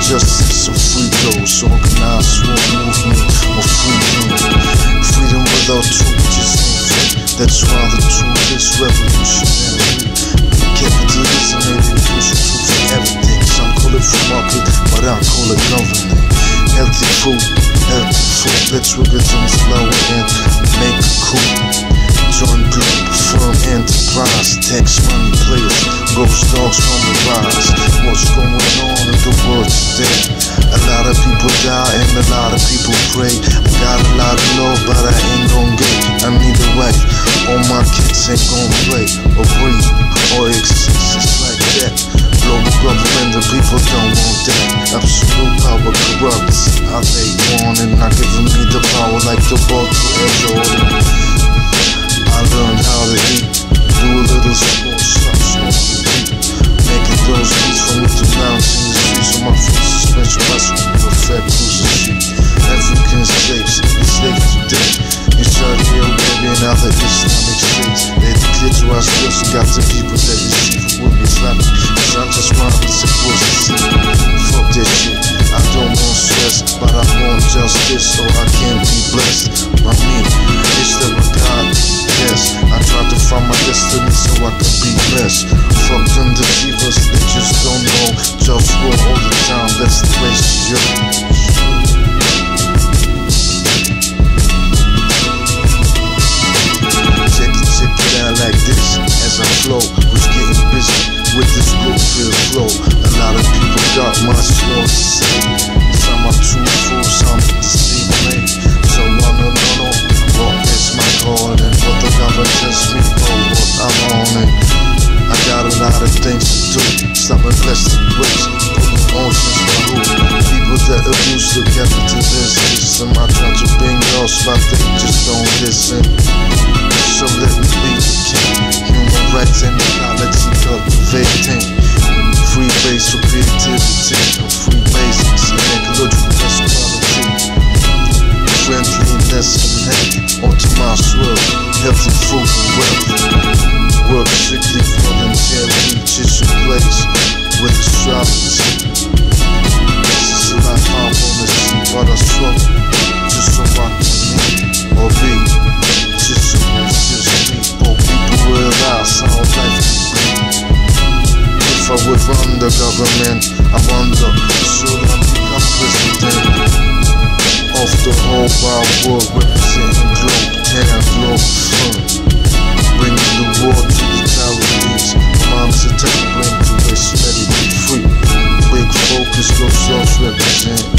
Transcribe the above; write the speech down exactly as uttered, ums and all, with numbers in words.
justice and free those, organized war movement of freedom. Freedom without truth just ain't free. That's why the truth is revolutionary. Capitalism ain't the crucial truth for everything. Some call it free market, but I call it government. Healthy food, healthy food. Let's wiggle some flour and make a coup. Join Globalfirm enterprise. Tax money players, GhostDogz on the rise. What's going on in the world today? A lot of people die and a lot of people pray. I got a lot of love, but I ain't gon' get. I need a wife. All my kids ain't gon' play or breathe or exist. It's like that. Global government, the people don't want that. Absolute power corrupts how they want it. Not giving me the power like the ball to Air Jordan. I learned how to eat, do a little sports, stop smoking weed. Making those beats for me to bounce in the streets on my feet. Suspension bicycle with a fat cruiser seat. African slaves, enslaved today. In Saudi Arabia and other Islamic states. They declare to our skills and got the people that receive it will be Islamic. Cause I'm just rhyming, it's supposed to see. Fuck that shit, I don't want stress, but I want justice so I can be blessed. I mean, it's the God. Yes, I try to find my destiny so I can be blessed. Fuck them deceivers, they just don't know. JustWar all the time, that's the place to go. Check it, check it out like this as I flow. Was getting busy with this Globalfirm flow. A lot of people got my slow to say. Some are too full, some deceive me. So no, no, no, no. Rock is my God, and what the government tells me, oh, what I'm on it. I got a lot of things to do. Stop investing waste, putting oceans for who? People that abuse the capitalist system. I try to bring lost, but they just don't listen. So let me be the king. Human rights and equality cultivating. Free base for creativity, free basics and ecological prosperity. Friendliness and hate, onto my swirl. Healthy food and wealth. Work strictly voluntary, just a place with astrology. This is the life I wanna see, but I struggle just so I can meet or be. Just so it's just me, or people realize how life can be. If I would run the government, I wonder, should I become president? Of the whole wide world, representing globe, ten Globalfirm. Bringing the war to the charities. Moms are taking blame to waste, let it be free. Big focus, GhostDogz represent.